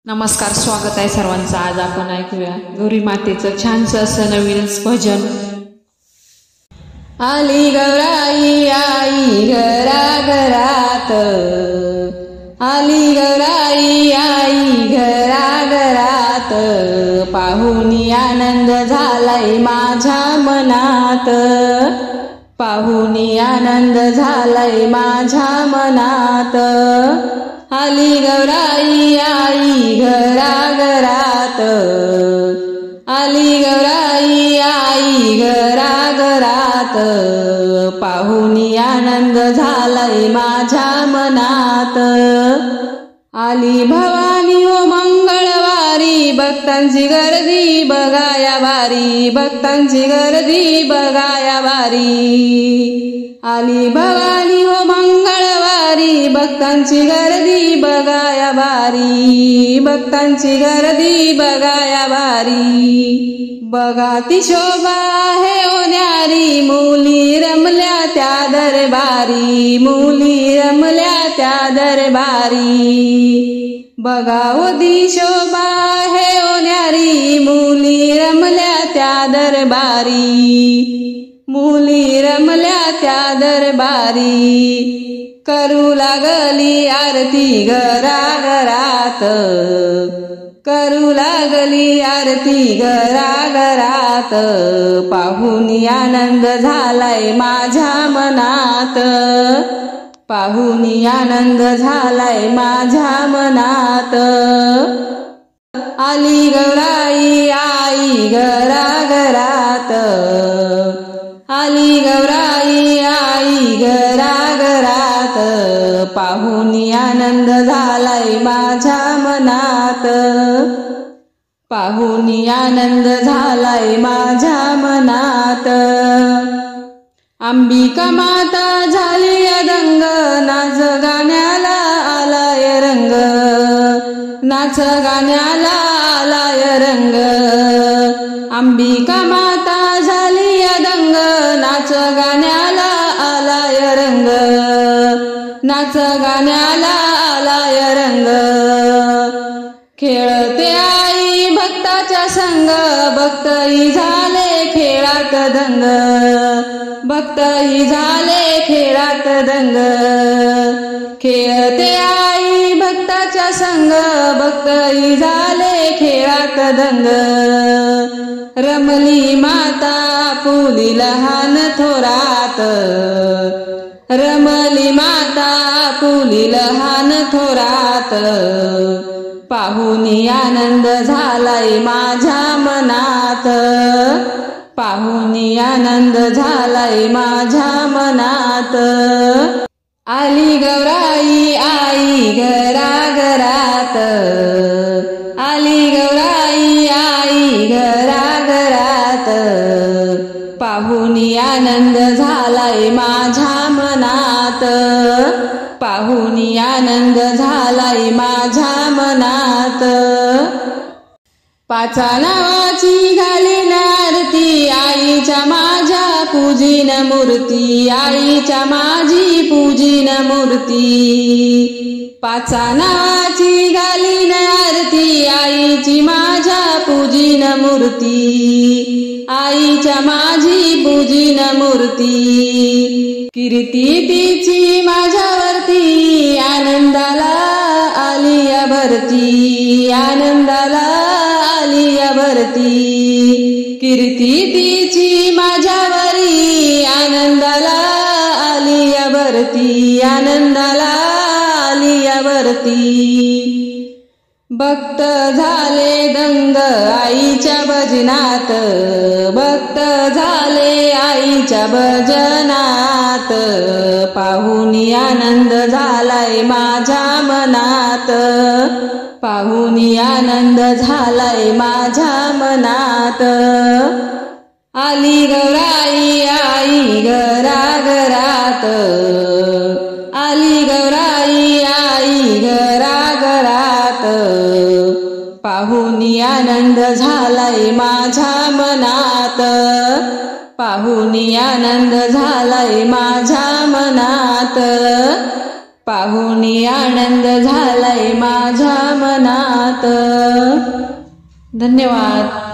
नमस्कार, स्वागत आहे सर्वांचं। आज आपण ऐकूया गौरी मातेचं छानसं असं नवीनच भजन। आली गौराई आई घराघरात, आली गौराई आई घराघरात, पाहुनी आनंद झालाय माझ्या मनात, पाहुनी आनंद झालाय माझ्या मनात। आली गौराई आई घराघरात, आली गौराई आई घराघरात, पाहुनी आनंद झालाय माझ्या मनात। आली भवानी हो मंगळवारी, भक्तांची गर्दी बघाया वारी, भक्तांची गर्दी बघाया वारी। आली भवानी हो मंगळवारी, भक्तांची गर्दी बघाया वारी, भक्तांची गर्दी बघाया वारी। बघा ती शोभा आहे ओ न्यारी, मुली रमल्या त्या दरबारी, मुली रमल्या त्या दरबारी। बघा ओ ती शोभा आहे ओ न्यारी, मुली रमल्या त्या दरबारी, मुली रमल्या त्या दरबारी। करू लागली आरती घराघरात, करू लागली आरती घराघरात, पाहुनी आनंद झालाय माझ्या मनात, पाहुनी आनंद झालाय माझ्या मनात। आली गौराई आई घराघरात, आली गौराई आई घराघरात, पाहुनी आनंद झालाय माझ्या मनात, पाहुनी आनंद झालाय माझ्या मनात। अंबिका माता झाली दंग, नाच गाण्याला आलाय रंग, नाच गाण्याला आलाय रंग। अंबिका माता झाली दंग, नाच गाण्याला आलाय रंग, नाच गाण्याला आलाय रंग। खेळते आई भक्ताच्या संग, भक्तही झाले खेळात दंग, भक्तही झाले खेळात दंग। खेळते आई भक्ताच्या संग, भक्तही झाले खेळात दंग। रमली माता आपुली लहान थोरात, रमली माता आपुली लहान थोरात, पाहुनी आनंद झालाय माझ्या मनात, पाहुनी आनंद झालाय माझ्या मनात। आली गौराई आई घराघरात, आली गौराई आई घराघरात, पाहुनी आनंद झालाय माझ्या मनात, पाहुनी आनंद झालाय माझ्या मनात। पाचा नावाची घालीन आरती, आईच्या माझ्या पूजीन मूर्ती, आईच्या माझी पूजीन मूर्ती। पाचा नावाची घालीन आरती, आईची माझ्या पूजीन मूर्ती, आईच्या माझी पूजीन मूर्ती। कीर्ती तिची माझ्यावरती, आनंदाला आलिया भरती, आनंदाला आलिया भरती। कीर्ती तिची माझ्यावरी, आनंदाला आलिया भरती, आनंदाला आलिया भरती। भक्त झाले दंग आईच्या भजनात, भक्त झाले आईच्या भजनात, पाहुनी आनंद झालाय माझ्या मनात, पाहुनी आनंद झालाय माझ्या मनात। आली गौराई आई घराघरात, आली गौराई आई घराघरात, पाहुनी आनंद झालाय माझ्या मनात, पाहुनी आनंद झालाय माझ्या मनात, पाहुनी आनंद झालाय माझ्या मनात। धन्यवाद.